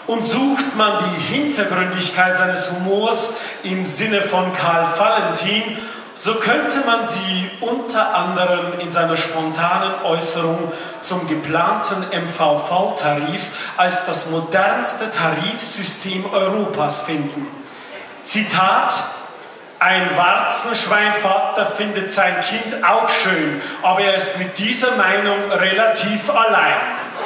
Und sucht man die Hintergründigkeit seines Humors im Sinne von Karl Valentin, so könnte man sie unter anderem in seiner spontanen Äußerung zum geplanten MVV-Tarif als das modernste Tarifsystem Europas finden. Zitat: Ein Warzenschweinvater findet sein Kind auch schön, aber er ist mit dieser Meinung relativ allein.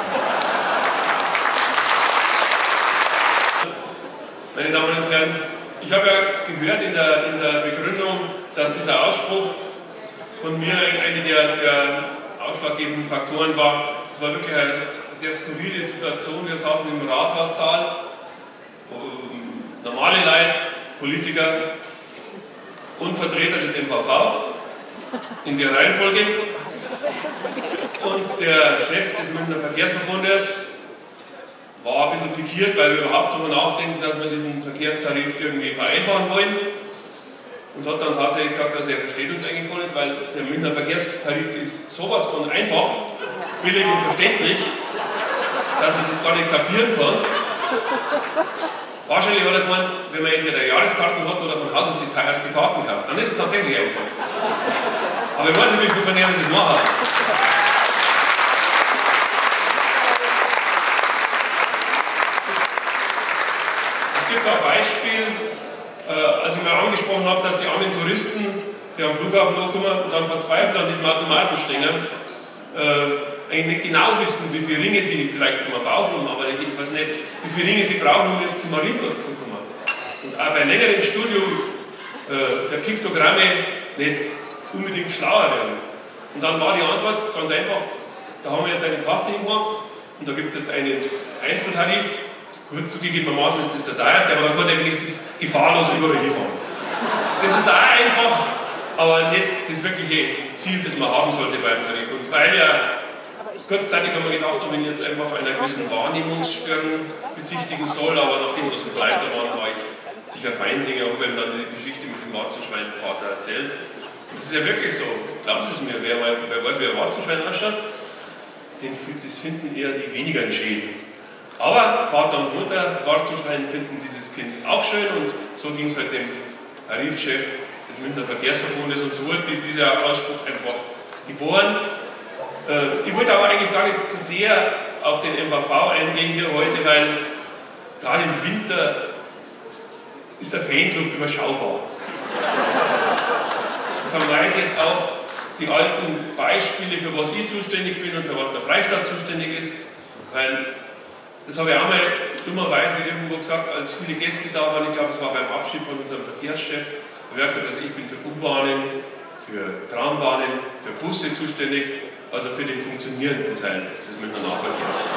Meine Damen und Herren, ich habe ja gehört in der Begründung, dass dieser Ausspruch von mir eine der ausschlaggebenden Faktoren war. Es war wirklich eine sehr skurrile Situation. Wir saßen im Rathaussaal, normale Leute, Politiker und Vertreter des MVV in der Reihenfolge. Und der Chef des Münchner Verkehrsverbundes war ein bisschen pikiert, weil wir überhaupt darüber nachdenken, dass wir diesen Verkehrstarif irgendwie vereinfachen wollen. Und hat dann tatsächlich gesagt, dass er versteht uns eigentlich gar nicht, weil der Münchner Verkehrstarif ist sowas von einfach, billig und verständlich, dass er das gar nicht kapieren kann. Wahrscheinlich hat er gemeint, wenn man entweder Jahreskarten hat oder von Haus aus die Karten kauft, dann ist es tatsächlich einfach. Aber ich weiß nicht, wie viele von Ihnen das machen. Es gibt ein Beispiel, als ich mal angesprochen habe, dass die armen Touristen, die am Flughafen ankommen und dann verzweifelt an diesem Automaten stehen, eigentlich nicht genau wissen, wie viele Ringe sie vielleicht um den Bauch haben, aber jedenfalls nicht, wie viele Ringe sie brauchen, um jetzt zum Marienplatz zu kommen. Und auch bei längerem Studium der Piktogramme nicht unbedingt schlauer werden. Und dann war die Antwort ganz einfach, da haben wir jetzt eine Taste hingemacht und da gibt es jetzt einen Einzeltarif. Gut, zugegebenermaßen ist das der teuerste, aber dann kann er wenigstens gefahrlos überall hinfahren. Das ist auch einfach, aber nicht das wirkliche Ziel, das man haben sollte beim Tarif. Und weil ja kurzzeitig haben wir gedacht, ob ich jetzt einfach einer gewissen Wahrnehmungsstörung bezichtigen soll, aber nachdem das mit Leiter waren, war ich sicher Feinsinger, habe ihm dann die Geschichte mit dem Warzenschweinvater erzählt. Und das ist ja wirklich so, glauben Sie es mir, wer weiß, wie ein Warzenschwein ausschaut, das finden eher die weniger Schäden. Aber Vater und Mutter Warzenschwein finden dieses Kind auch schön und so ging es halt dem Tarifchef des Münchner Verkehrsverbundes und so wurde dieser Ausspruch einfach geboren. Ich wollte aber eigentlich gar nicht so sehr auf den MVV eingehen hier heute, weil gerade im Winter ist der Fanclub überschaubar. Ich vermeide jetzt auch die alten Beispiele, für was ich zuständig bin und für was der Freistaat zuständig ist, weil das habe ich auch mal dummerweise irgendwo gesagt, als viele Gäste da waren. Ich glaube, es war beim Abschied von unserem Verkehrschef. Ich habe gesagt, also ich bin für U-Bahnen, für Trambahnen, für Busse zuständig, also für den funktionierenden Teil des Münchner Nahverkehrs.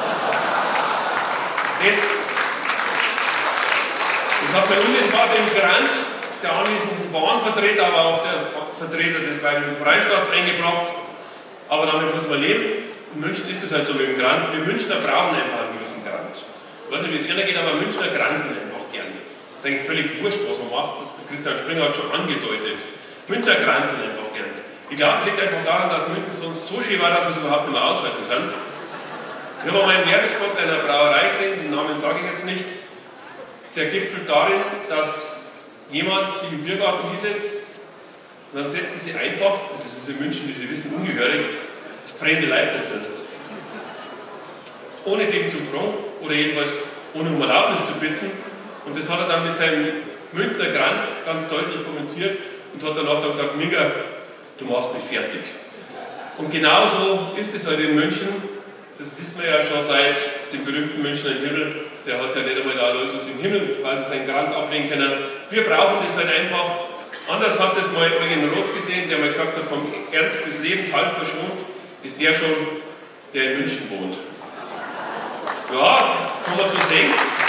Das hat mir unmittelbar den Grant der anwesenden Bahnvertreter, aber auch der Vertreter des Bayerischen Freistaats eingebracht. Aber damit muss man leben. In München ist es halt so mit dem Grant. Wir Münchner brauchen einfach einen gewissen Grant. Ich weiß nicht, wie es Ihnen geht, aber Münchner granten einfach gerne. Das ist eigentlich völlig wurscht, was man macht. Christian Springer hat schon angedeutet. Münchner granten einfach gerne. Ich glaube, es liegt einfach daran, dass München sonst so schön war, dass man es überhaupt nicht mehr aushalten kann. Ich habe mal einen Werbespot einer Brauerei gesehen, den Namen sage ich jetzt nicht. Der gipfelt darin, dass jemand sich im Biergarten hinsetzt und dann setzen sie einfach, und das ist in München, wie Sie wissen, ungehörig, fremde Leute dazu. Ohne dem zu fragen oder jedenfalls ohne um Erlaubnis zu bitten. Und das hat er dann mit seinem Münchner Grant ganz deutlich kommentiert und hat danach dann gesagt, Miga, du machst mich fertig. Und genauso ist es halt in München. Das wissen wir ja schon seit dem berühmten Münchner Himmel. Der hat es ja nicht einmal da los im Himmel, weil sie seinen Grant ablehnen können. Wir brauchen das halt einfach. Anders hat das mal Eugen Roth gesehen, der mal gesagt hat, vom Ernst des Lebens halb verschont ist der schon, der in München wohnt. Ja, kann man so sehen.